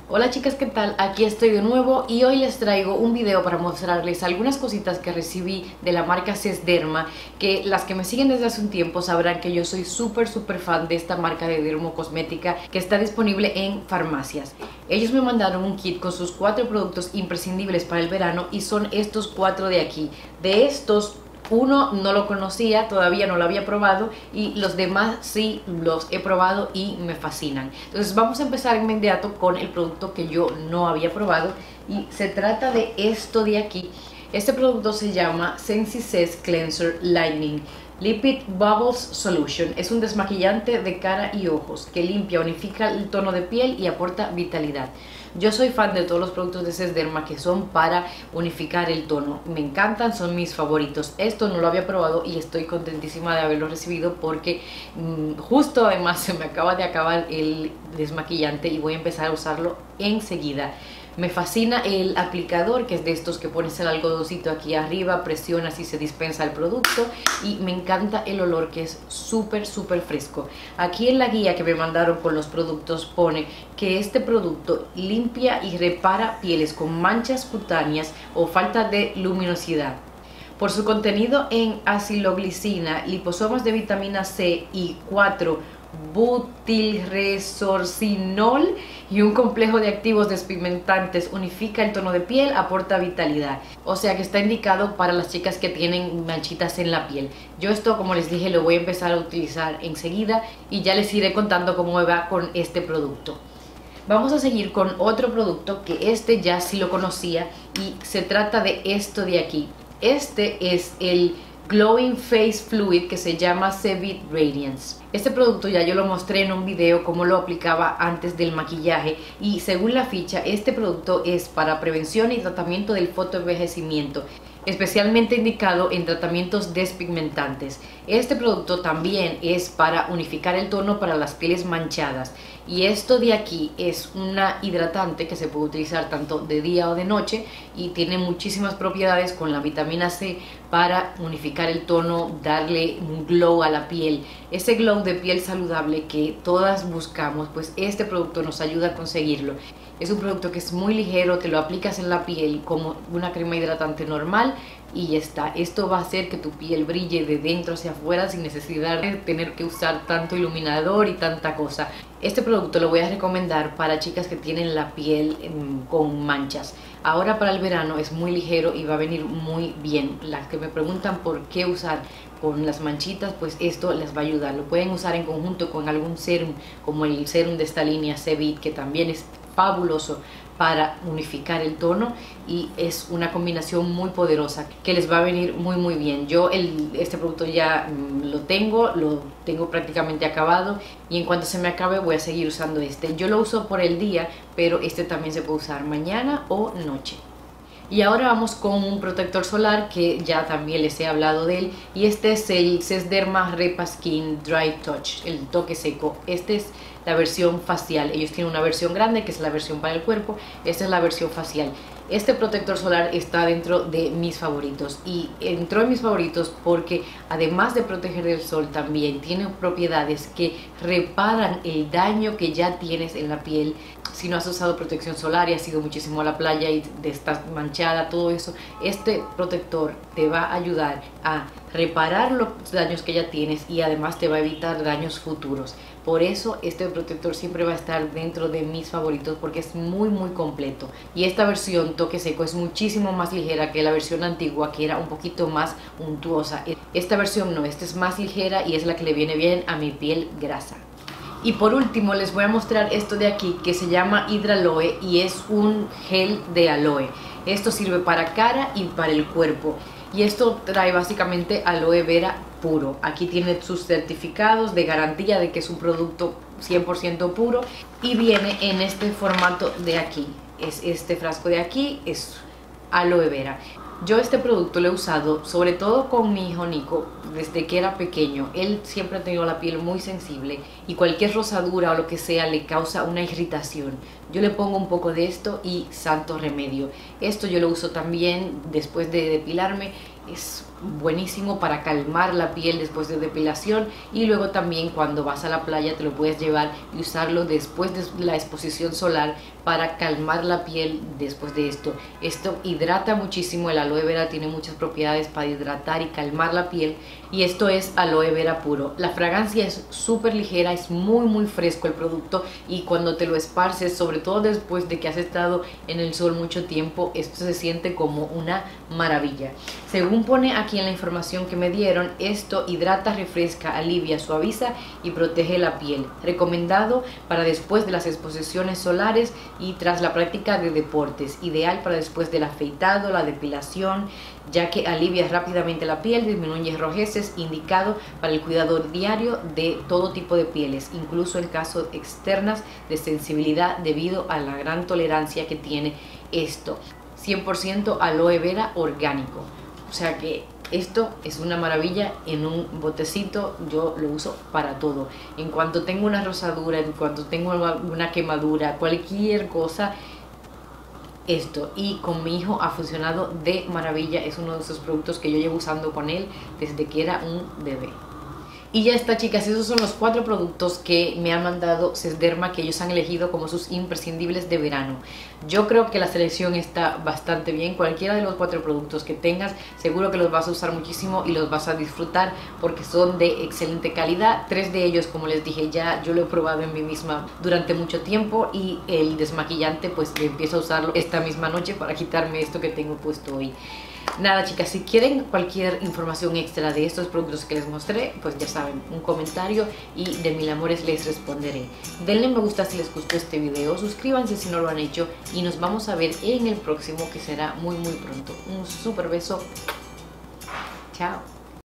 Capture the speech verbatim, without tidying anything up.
Hola chicas, ¿qué tal? Aquí estoy de nuevo y hoy les traigo un video para mostrarles algunas cositas que recibí de la marca Sesderma, que las que me siguen desde hace un tiempo sabrán que yo soy súper súper fan de esta marca de dermocosmética que está disponible en farmacias. Ellos me mandaron un kit con sus cuatro productos imprescindibles para el verano y son estos cuatro de aquí. De estos, uno no lo conocía, todavía no lo había probado, y los demás sí los he probado y me fascinan. Entonces vamos a empezar inmediato con el producto que yo no había probado y se trata de esto de aquí. Este producto se llama Sensi-Cess Cleanser Lightening Lipid Bubbles Solution. Es un desmaquillante de cara y ojos que limpia, unifica el tono de piel y aporta vitalidad. Yo soy fan de todos los productos de Sesderma que son para unificar el tono. Me encantan, son mis favoritos. Esto no lo había probado y estoy contentísima de haberlo recibido porque mmm, justo además se me acaba de acabar el desmaquillante y voy a empezar a usarlo enseguida. Me fascina el aplicador, que es de estos que pones el algodoncito aquí arriba, presionas y se dispensa el producto, y me encanta el olor, que es súper súper fresco. Aquí en la guía que me mandaron con los productos pone que este producto limpia y repara pieles con manchas cutáneas o falta de luminosidad. Por su contenido en aciloglicina, liposomas de vitamina C y cuatro butilresorcinol y un complejo de activos despigmentantes, unifica el tono de piel, aporta vitalidad. O sea que está indicado para las chicas que tienen manchitas en la piel. Yo esto, como les dije, lo voy a empezar a utilizar enseguida y ya les iré contando cómo me va con este producto. Vamos a seguir con otro producto que este ya sí lo conocía y se trata de esto de aquí. Este es el Glowing Face Fluid que se llama Cevit Radiance. Este producto ya yo lo mostré en un video cómo lo aplicaba antes del maquillaje, y según la ficha este producto es para prevención y tratamiento del fotoenvejecimiento, especialmente indicado en tratamientos despigmentantes. Este producto también es para unificar el tono para las pieles manchadas, y esto de aquí es una hidratante que se puede utilizar tanto de día o de noche y tiene muchísimas propiedades con la vitamina C para unificar el tono, darle un glow a la piel, ese glow de piel saludable que todas buscamos. Pues este producto nos ayuda a conseguirlo. Es un producto que es muy ligero, te lo aplicas en la piel como una crema hidratante normal y ya está. Esto va a hacer que tu piel brille de dentro hacia afuera sin necesidad de tener que usar tanto iluminador y tanta cosa. Este producto lo voy a recomendar para chicas que tienen la piel mmm, con manchas. Ahora para el verano es muy ligero y va a venir muy bien. Las que me preguntan por qué usar con las manchitas, pues esto les va a ayudar. Lo pueden usar en conjunto con algún serum, como el serum de esta línea Cevit, que también es fabuloso para unificar el tono, y es una combinación muy poderosa que les va a venir muy muy bien. Yo el, este producto ya mmm, lo tengo, lo tengo prácticamente acabado, y en cuanto se me acabe voy a seguir usando este. Yo lo uso por el día, pero este también se puede usar mañana o noche. Y ahora vamos con un protector solar que ya también les he hablado de él, y este es el Sesderma Repaskin Dry Touch, el toque seco. Este es la versión facial. Ellos tienen una versión grande que es la versión para el cuerpo, esta es la versión facial. Este protector solar está dentro de mis favoritos, y entró en mis favoritos porque además de proteger del sol también tiene propiedades que reparan el daño que ya tienes en la piel. Si no has usado protección solar y has ido muchísimo a la playa y estás manchada, todo eso, este protector te va a ayudar a reparar los daños que ya tienes y además te va a evitar daños futuros. Por eso este protector siempre va a estar dentro de mis favoritos, porque es muy muy completo. Y esta versión toque seco es muchísimo más ligera que la versión antigua, que era un poquito más untuosa. Esta versión no, esta es más ligera y es la que le viene bien a mi piel grasa. Y por último les voy a mostrar esto de aquí que se llama Hydraloe y es un gel de aloe. Esto sirve para cara y para el cuerpo, y esto trae básicamente aloe vera puro. Aquí tiene sus certificados de garantía de que es un producto cien por ciento puro, y viene en este formato de aquí. Es este frasco de aquí, es aloe vera. Yo este producto lo he usado sobre todo con mi hijo Nico desde que era pequeño. Él siempre ha tenido la piel muy sensible y cualquier rosadura o lo que sea le causa una irritación. Yo le pongo un poco de esto y santo remedio. Esto yo lo uso también después de depilarme. Es buenísimo para calmar la piel después de depilación, y luego también cuando vas a la playa te lo puedes llevar y usarlo después de la exposición solar para calmar la piel después de esto. Esto hidrata muchísimo, el aloe vera tiene muchas propiedades para hidratar y calmar la piel, y esto es aloe vera puro. La fragancia es súper ligera, es muy muy fresco el producto, y cuando te lo esparces, sobre todo después de que has estado en el sol mucho tiempo, esto se siente como una maravilla. Según pone aquí en la información que me dieron, esto hidrata, refresca, alivia, suaviza y protege la piel. Recomendado para después de las exposiciones solares y tras la práctica de deportes. Ideal para después del afeitado, la depilación, ya que alivia rápidamente la piel, disminuye rojeces. Indicado para el cuidado diario de todo tipo de pieles, incluso en casos externas de sensibilidad debido a la gran tolerancia que tiene esto. cien por ciento aloe vera orgánico. O sea que esto es una maravilla en un botecito. Yo lo uso para todo. En cuanto tengo una rosadura, en cuanto tengo una quemadura, cualquier cosa, esto. Y con mi hijo ha funcionado de maravilla. Es uno de esos productos que yo llevo usando con él desde que era un bebé. Y ya está, chicas, esos son los cuatro productos que me han mandado Sesderma, que ellos han elegido como sus imprescindibles de verano. Yo creo que la selección está bastante bien. Cualquiera de los cuatro productos que tengas, seguro que los vas a usar muchísimo y los vas a disfrutar porque son de excelente calidad. Tres de ellos, como les dije ya, yo lo he probado en mí misma durante mucho tiempo, y el desmaquillante pues empiezo a usarlo esta misma noche para quitarme esto que tengo puesto hoy. Nada, chicas, si quieren cualquier información extra de estos productos que les mostré, pues ya saben, un comentario y de mil amores les responderé. Denle me gusta si les gustó este video, suscríbanse si no lo han hecho, y nos vamos a ver en el próximo, que será muy muy pronto. Un súper beso. Chao.